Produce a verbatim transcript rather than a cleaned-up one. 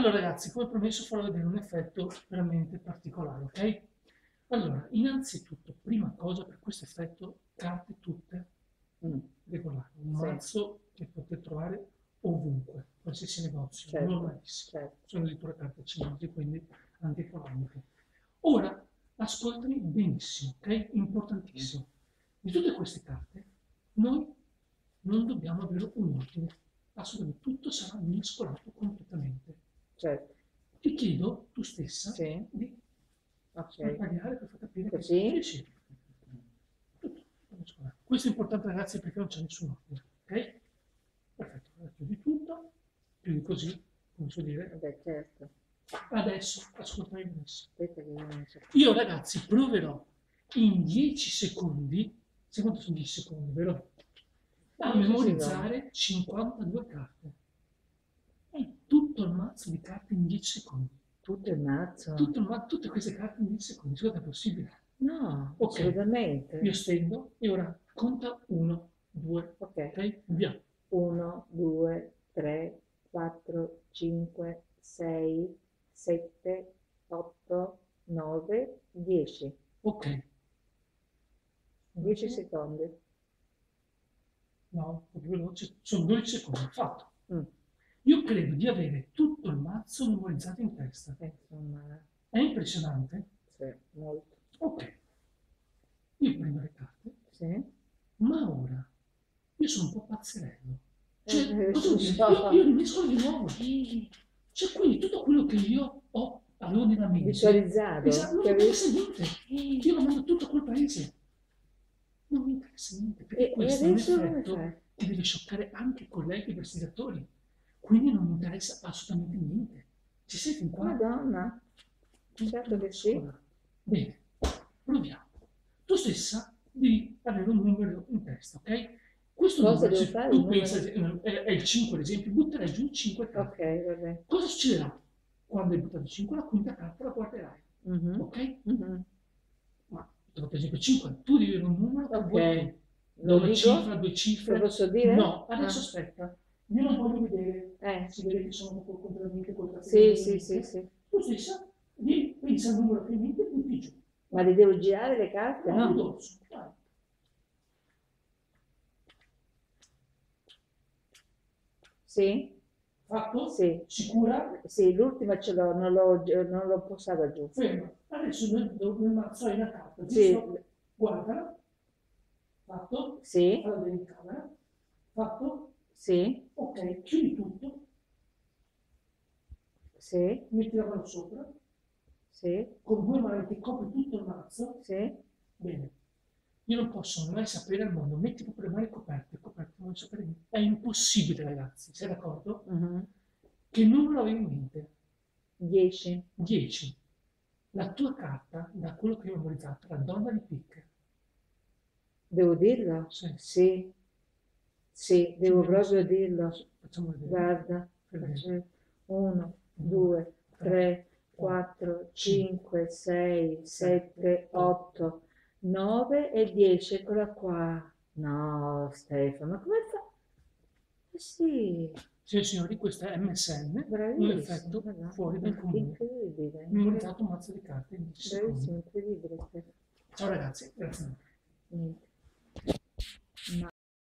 Allora ragazzi, come promesso farò vedere un effetto veramente particolare, ok? Allora, innanzitutto, prima cosa per questo effetto, carte tutte Mm. regolari, un Sì. mazzo che potete trovare ovunque, qualsiasi negozio, Certo, normalissimo. certo. Sono addirittura carte cinesi, quindi anche economiche. Ora, ascoltami benissimo, ok? Importantissimo. Di tutte queste carte, noi non dobbiamo avere un ordine, assolutamente tutto sarà mescolato completamente. Certo. Ti chiedo tu stessa Sì. di Ok. sparpagliare per far capire Così? che sì, sì. Tutto, tutto mescolato. Questo è importante ragazzi perché non c'è nessun ordine, ok? Perfetto, allora chiudi tutto, chiudi così, come so dire. Vabbè, certo. Adesso, ascoltami benissimo. Aspetta che io non so. Io ragazzi proverò in dieci secondi, secondo sono dieci secondi, vero? A dieci memorizzare cinquantadue carte. E tutto il mazzo di carte in dieci secondi. Tutto il mazzo? Tutto il ma- tutte queste carte in dieci secondi, secondo te è possibile? No, Ok, assolutamente. io stendo e ora conta uno, due, Ok. ok? Via. uno, due, tre, quattro, cinque, sei, sette, otto, nove, dieci. Ok. dieci secondi. No, un po' più veloce. Sono dodici secondi, fatto. Mm. Io credo di avere tutto il mazzo memorizzato in testa. Eh, Insomma, È impressionante? sì, molto. Ok. Io prendo le carte, Sì? ma ora io sono un po' pazzerello. Cioè, Eh, cosa vuol dire? so. Io, io rimescolo di nuovo. Cioè, quindi tutto quello che io ho, avevo nella mente, Visualizzato, esatto, non mi capito? interessa niente. Io lo mando tutto a quel paese. Non mi interessa niente, perché E, e questo è un adesso come effetto fai? che deve scioccare anche i colleghi investigatori. Quindi non mi interessa assolutamente niente. Ci sei fin qua? Madonna, certo che sì. Scuola. Bene, proviamo. Tu stessa devi avere un numero in testa, ok? Questo Cosa numero, devo se fare? tu Un pensi, numero? è, è il cinque ad esempio, butterai giù cinque carte. Ok, vabbè. Cosa succederà? Quando hai buttato cinque, la quinta carta la guarderai. Mhm, Ok? mhm. Ma per esempio cinque, tu devi avere un numero che Ok, vuoi tu. Da lo una dico? cifra, due Lo cifre. posso dire? No, adesso Ah. aspetta. Io non voglio vedere. Eh. Si vede che sono un po' contrariamente col Sì, sì, sì, sì. Tu stessa devi pensare al numero che hai in mente e butti giù. Ma le devo girare le carte? No, No. di dorso. Dai. Sì? Fatto? Sì. Sicura? Sì, l'ultima ce l'ho, non l'ho non l'ho posata giù. Ferma. Adesso nel, nel mazzo hai la carta, giusto? Sì. Guardala. Fatto? Sì? Falla vedere in camera. Fatto? Sì? Ok, chiudi tutto. Sì? Metti la mano sopra. Sì? Con due mani ti copri tutto il mazzo. Sì? Bene. Io non posso mai sapere al mondo, metti proprio le mani coperte, coperte, non sapere niente. È impossibile, ragazzi, sei d'accordo? Mhm. Che numero avevi in mente? dieci. dieci. La tua carta, da quello che ho memorizzato, la donna di picche. Devo dirlo? Sì. Sì. Sì, devo Abbiamo- proprio dirlo. Facciamo vedere. Guarda, Vedere. uno, due, tre, quattro, cinque, sei, sette, otto, nove e dieci. Eccola qua. No, Stefano, ma come fa? Eh sì, Sì, signori, questo è M S N, un bravissimo. effetto Guarda. fuori dal comune. Incredibile. Memorizzato un mazzo di carte in dieci Bravissimo, secondi. incredibile. Stefano. Ciao ragazzi, grazie. Niente.